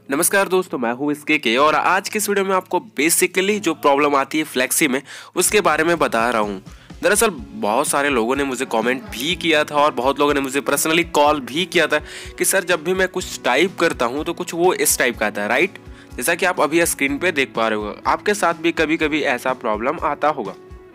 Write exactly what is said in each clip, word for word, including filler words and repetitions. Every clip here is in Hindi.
नमस्कार दोस्तों, मैं हूं इसके के और आज के इस वीडियो में आपको बेसिकली जो प्रॉब्लम आती है फ्लेक्सी में उसके बारे में बता रहा हूं। दरअसल बहुत सारे लोगों ने मुझे कमेंट भी किया था और बहुत लोगों ने मुझे पर्सनली कॉल भी किया था कि सर जब भी मैं कुछ टाइप करता हूं तो कुछ वो इस टाइप का आता है, राइट। जैसा कि आप अभी स्क्रीन पे देख पा रहे हो, आपके साथ भी कभी कभी ऐसा प्रॉब्लम आता होगा।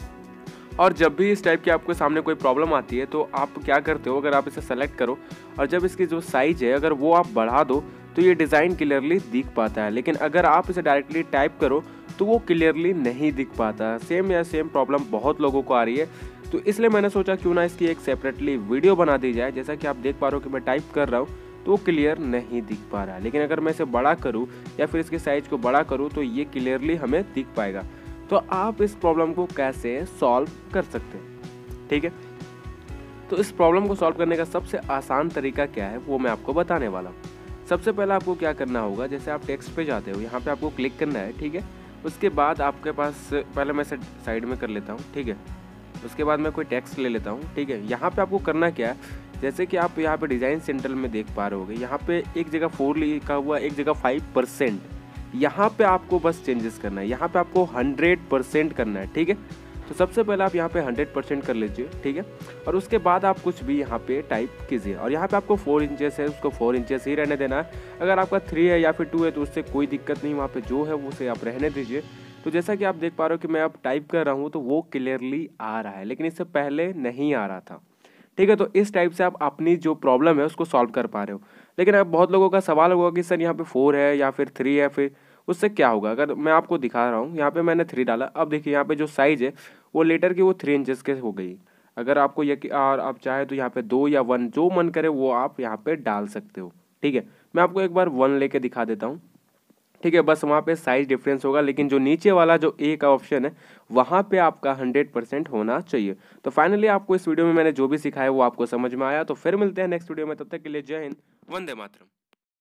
और जब भी इस टाइप की आपके सामने कोई प्रॉब्लम आती है तो आप क्या करते हो, अगर आप इसे सेलेक्ट करो और जब इसकी जो साइज है अगर वो आप बढ़ा दो तो ये डिज़ाइन क्लियरली दिख पाता है, लेकिन अगर आप इसे डायरेक्टली टाइप करो तो वो क्लियरली नहीं दिख पाता। सेम या सेम प्रॉब्लम बहुत लोगों को आ रही है, तो इसलिए मैंने सोचा क्यों ना इसकी एक सेपरेटली वीडियो बना दी जाए। जैसा कि आप देख पा रहे हो कि मैं टाइप कर रहा हूँ तो वो क्लियर नहीं दिख पा रहा है, लेकिन अगर मैं इसे बड़ा करूँ या फिर इसके साइज को बड़ा करूँ तो ये क्लियरली हमें दिख पाएगा। तो आप इस प्रॉब्लम को कैसे सॉल्व कर सकते हैं, ठीक है। तो इस प्रॉब्लम को सॉल्व करने का सबसे आसान तरीका क्या है वो मैं आपको बताने वाला हूँ। सबसे पहले आपको क्या करना होगा, जैसे आप टेक्स्ट पे जाते हो, यहाँ पे आपको क्लिक करना है, ठीक है। उसके बाद आपके पास, पहले मैं इसे साइड में कर लेता हूँ, ठीक है। उसके बाद मैं कोई टेक्स्ट ले लेता हूँ, ठीक है। यहाँ पे आपको करना क्या है, जैसे कि आप यहाँ पे डिज़ाइन सेंटर में देख पा रहे होगे, यहाँ पे एक जगह फोर लिखा हुआ, एक जगह फाइव परसेंट, यहाँ पे आपको बस चेंजेस करना है, यहाँ पे आपको हंड्रेड परसेंट करना है, ठीक है। तो सबसे पहले आप यहाँ पे हंड्रेड परसेंट कर लीजिए, ठीक है। और उसके बाद आप कुछ भी यहाँ पे टाइप कीजिए और यहाँ पे आपको फोर इंचेस है उसको फोर इंचेस ही रहने देना है। अगर आपका थ्री है या फिर टू है तो उससे कोई दिक्कत नहीं, वहाँ पे जो है वो उसे आप रहने दीजिए। तो जैसा कि आप देख पा रहे हो कि मैं अब टाइप कर रहा हूँ तो वो क्लियरली आ रहा है, लेकिन इससे पहले नहीं आ रहा था, ठीक है। तो इस टाइप से आप अपनी जो प्रॉब्लम है उसको सॉल्व कर पा रहे हो। लेकिन अब बहुत लोगों का सवाल होगा कि सर यहाँ पे फोर है या फिर थ्री है, फिर उससे क्या होगा। अगर मैं आपको दिखा रहा हूँ, यहाँ पे मैंने थ्री डाला, अब देखिए यहाँ पे जो साइज़ है वो लेटर की वो थ्री इंचेस के हो गई। अगर आपको ये और आप चाहे तो यहाँ पे दो या वन जो मन करे वो आप यहाँ पे डाल सकते हो, ठीक है। मैं आपको एक बार वन लेके दिखा देता हूँ, ठीक है। बस वहाँ पे साइज डिफरेंस होगा, लेकिन जो नीचे वाला जो ए का ऑप्शन है वहाँ पे आपका हंड्रेड परसेंट होना चाहिए। तो फाइनली आपको इस वीडियो में मैंने जो भी सिखाया वो आपको समझ में आया। तो फिर मिलते हैं नेक्स्ट वीडियो में, तब तक के लिए जय हिंद, वंदे मातरम।